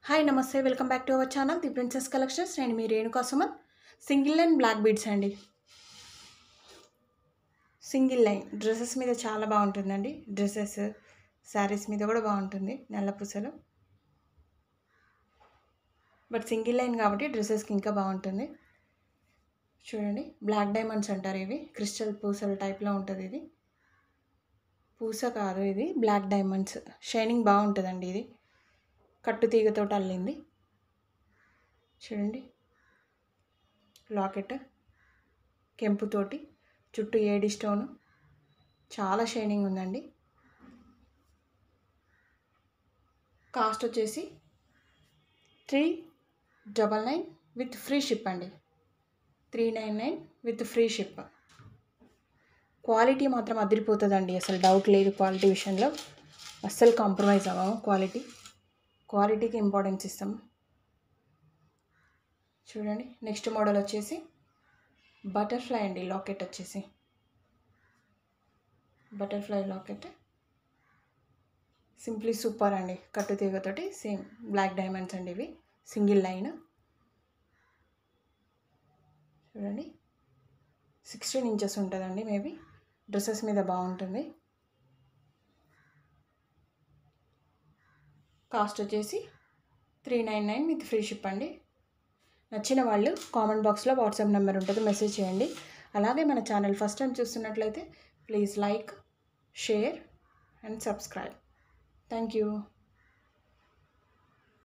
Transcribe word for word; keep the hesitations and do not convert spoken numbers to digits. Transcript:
Hi నమస్తే welcome back to our channel the princess collections. నేను మీ Renuka Suman. Single line black beads అండి. Single line dresses మీద చాలా బాగుంటుందండి. డ్రెస్సెస్ శారీస్ మీద కూడా బాగుంటుంది నల్ల పూసలు. బట్ సింగిల్ లైన్ కాబట్టి డ్రెస్సెస్కి ఇంకా బాగుంటుంది. చూడండి, బ్లాక్ డైమండ్స్ అంటారు ఇవి. క్రిస్టల్ పూసల టైప్లో ఉంటుంది. ఇది పూస కాదు, ఇది బ్లాక్ డైమండ్స్. షైనింగ్ బాగుంటుందండి. ఇది కట్టు తీగతో అల్లింది. చూడండి, లాకెట్ కెంపుతోటి చుట్టూ ఏడి స్టోను, చాలా షైనింగ్ ఉందండి. కాస్ట్ వచ్చేసి three double nine with free ship అండి. Three nine nine with free ship. Quality మాత్రం అదిరిపోతుందండి, అసలు డౌట్ లేదు. క్వాలిటీ విషయంలో అస్సలు కాంప్రమైజ్ అవ్వము. క్వాలిటీ క్వాలిటీకి ఇంపార్టెన్స్ ఇస్తాం. చూడండి, నెక్స్ట్ మోడల్ వచ్చేసి బటర్ఫ్లై అండి. లాకెట్ వచ్చేసి బటర్ఫ్లై లాకెట్. సింప్లీ సూపర్ అండి. కట్టు తీగతోటి సేమ్ బ్లాక్ డైమండ్స్ అండి. ఇవి సింగిల్ లైన్. చూడండి, సిక్స్టీన్ ఇంచెస్ ఉంటుందండి. మేబీ డ్రెస్సెస్ మీద బాగుంటుంది. కాస్ట్ వచ్చేసి three nine nine with free ship అండి. నచ్చిన వాళ్ళు కామెంట్ బాక్స్లో వాట్సాప్ నెంబర్ ఉంటుంది, మెసేజ్ చేయండి. అలాగే మన ఛానల్ ఫస్ట్ టైం చూస్తున్నట్లయితే please like, share and subscribe. Thank you.